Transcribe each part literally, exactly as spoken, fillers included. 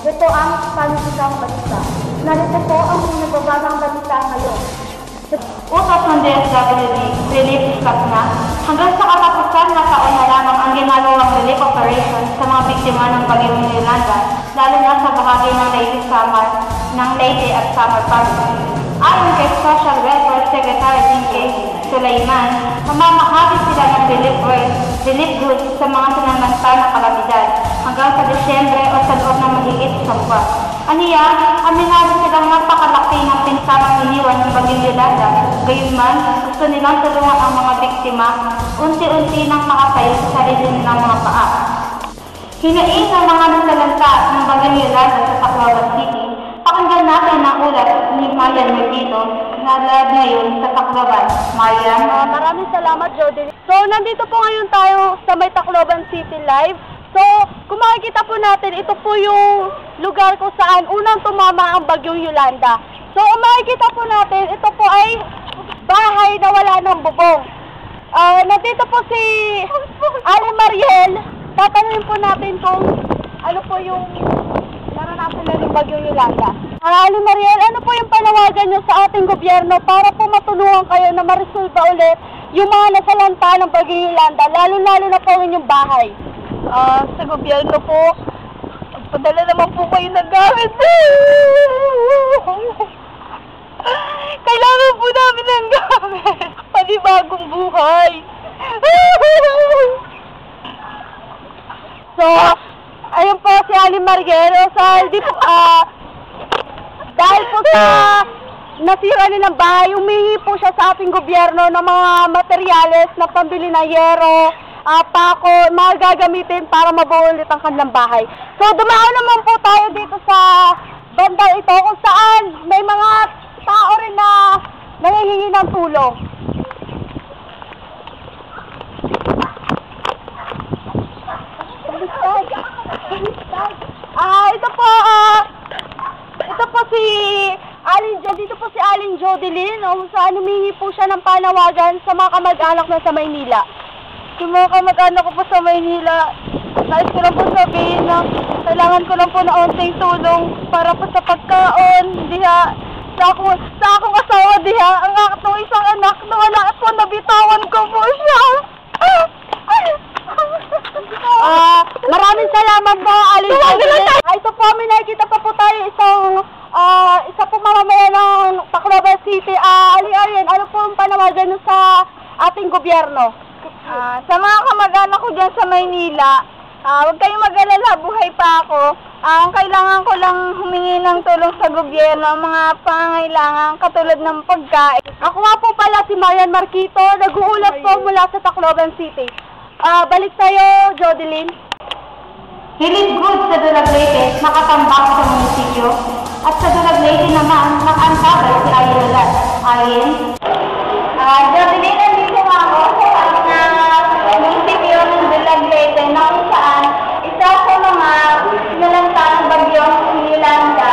Ito ang panusikang balita. Narito po ang nagbabagang balita ngayon. Utos ng D S W D, relief stop na. Hanggang sa katapusan na taon na lamang ang ginagawang relief operation sa mga biktima ng bagyong Yolanda, lalo na sa bahagi ng Leyte Samar, ng Leyte at Samar Province. Ayon kay Social Welfare Secretary D K Sulaiman, mamamahagi sila ng relief, relief goods sa mga sinanantalang kalamidad hanggang sa Disyembre o sa loob ng mahigit isang buwan. Aniya, aminado silang napakalaki ng pinsamang iniwan ng bagyong Yolanda. Gayunman, gusto nilang tulungan ang mga biktima, unti-unti nang makatayo sa sarili nilang mga paa. Hinaing ng mga nasalanta ng bagyong Yolanda sa Tacloban City. Pakinggan natin ang ulat ni Marian Marquito na live ngayon sa Tacloban. Marian? Uh, maraming salamat, Jody. So, nandito po ngayon tayo sa may Tacloban City live. So, kung makikita po natin, ito po yung lugar kung saan unang tumama ang bagyong Yolanda. So, kung makikita po natin, ito po ay bahay na wala ng bubong. Uh, nandito po si Ali Mariel. Tatanungin po natin kung ano po yung naranasan na ng bagyong Yolanda. Uh, Ali Mariel, ano po yung panawagan nyo sa ating gobyerno para po matulungan kayo na ma-resolve ulit yung mga nasalanta ng bagyong Yolanda, lalo-lalo na po inyong bahay? Uh, sa gobyerno po, padala naman po kayo ng gamit. Kailangan po namin ng gamit. Panibagong buhay. So, ayun po si Ali Marguero. So, di po, uh, dahil po sa nasira nilang bahay, humingi po siya sa ating gobyerno ng mga materyales na pambili ng yero, Uh, pako, mga gagamitin para mabuo ulit ang kanilang bahay. So, dumaan naman po tayo dito sa banda ito kung saan may mga tao rin na nangihingi ng tulong. Ah, uh, ito po, uh, ito po si Aling Jo, dito po si Aling Jodeline, kung saan humingi po siya ng panawagan sa mga kamag-anak na sa Maynila. Yung mga kamag-anak ko po sa Maynila, nais ko lang po sabihin na kailangan ko lang po na onting tulong para po sa pagkaon, diha, sa akong, sa akong asawa, diha, ang akong isang anak na wala po, nabitawan ko po siya. Ah, uh, maraming salamat po, Aling Jodeline. Ah, ito po, may nakikita pa po tayo isang, ah, uh, isa po mamamayan ng Tacloban City. Ah, uh, Ali Arian, ano po ang panawagan sa ating gobyerno? Uh, sa mga kamag-anak ko dyan sa Maynila, uh, huwag kayong mag-alala, buhay pa ako. Uh, ang kailangan ko lang humingi ng tulong sa gobyerno, ang mga pangangailangan katulad ng pagkain. Ako nga po pala si Marian Marquito, nag-uulat po mula sa Tacloban City. Uh, balik tayo, Jodeline. Relief goods sa Dulag Leyte, nakatambak sa munisipyo. At sa Dulag Leyte naman, nakaantabay si Ayala. Ayin? Uh, Jodeline, nandito nga ako sa munisipyo ng Dulag Leyte na kung saan isa sa mga sinalanta ng bagyong Yolanda.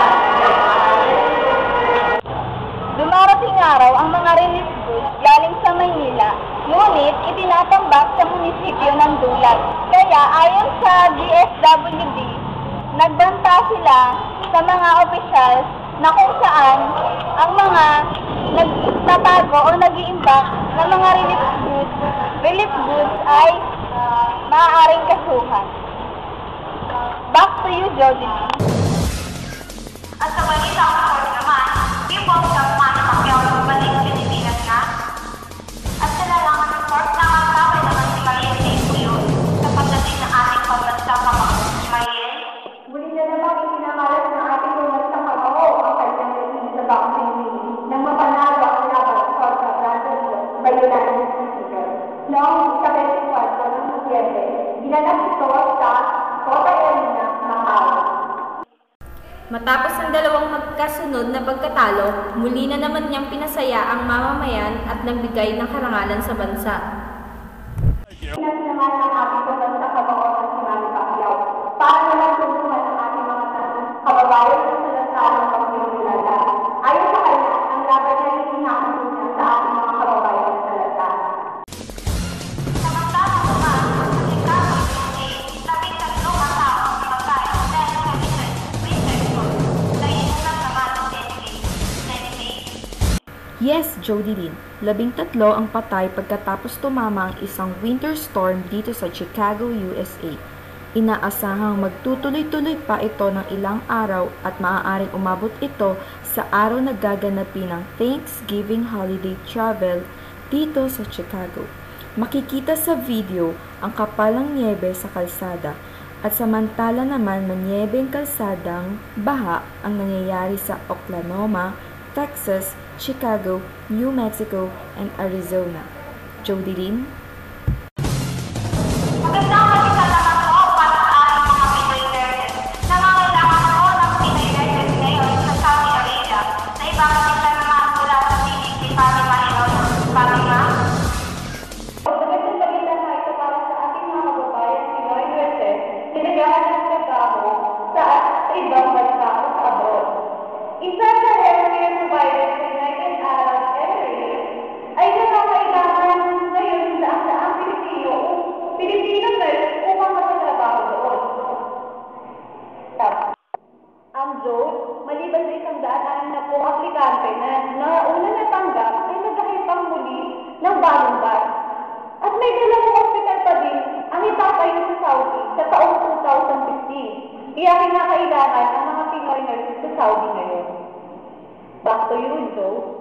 Dumarating araw ang mga relief goods galing sa Maynila, ngunit itinatambak sa munisipyo ng Dulag. Kaya ayon sa D S W D, nagbanta sila sa mga opisyals na kung saan ang mga nagtatago o nag-iimbak ng mga relief goods, relief goods ay uh, maaaring kasuhan. Back to you, Jodeline. At sa balita ang report naman, Bimbo sa Manny Pacquiao bumalik sa Pilipinas na. At sa lalangan report na magkabay naman si Mariel Teixeira sa pagdating ng ating pambansang pamaho. Mariel? Muli na naman itinamalas ng ating pambansang pamaho ang kanyang resin sa boxing ring nang mapanalo ang laban sa Corsa Brothers by United Speaker. Noong ika-twenty-four ng Nobyembre, ginanap ito sa Kota Arena, Macau. Matapos ang dalawang magkasunod na pagkatalo, muli na naman niyang pinasaya ang mamamayan at nagbigay ng karangalan sa bansa. Pinasinaman ng ating pambansang pamaho ng si Manny Pacquiao para naman tulungan ang ating mga kababayan sa salantarang pagpipilala. Ayon sa kanya, ang laban niya ay pinakasin niya sa ating mga kababayan sa salanta. Samantala naman, sa Chicago, labing tatlong katao ang namatay dahil sa recent Jody Lynn, labing tatlo ang patay pagkatapos tumama ang isang winter storm dito sa Chicago, U S A. Inaasahang magtutuloy-tuloy pa ito ng ilang araw at maaaring umabot ito sa araw na gaganapin ng Thanksgiving holiday travel dito sa Chicago. Makikita sa video ang kapal ng niyebe sa kalsada at samantala naman manyebeng kalsadang baha ang nangyayari sa Oklahoma, Texas, Chicago, New Mexico, and Arizona. Jody Lynn. Magandang balita naman po para sa ating mga Pinoy nurses. Nangangailangan po ng Pinoy nurses ngayon sa Saudi Arabia na ipapakita naman mula sa T V si Fatima Hinon. Fatima? Magandang balita na ito para sa ating mga kababayan Pinoy nurses na naghahanap ng trabaho sa ibang bansa o sa abroad. Isa sa healthcare providers sa United Arab Emirates ay nangangailangan ngayon sa ang saang Pilipino Pilipino nurse upang magtatrabaho doon. Ang Joe, maliban sa isang daan na po aplikante na nauna natanggap ay nagkakipang muli ng bagong batch. At may dalawang hospital pa din ang itatayo sa Saudi sa taong two thousand fifteen. Kaya kinakailangan ang mga Pinoy nurses sa Saudi ngayon. Back to you, Joe.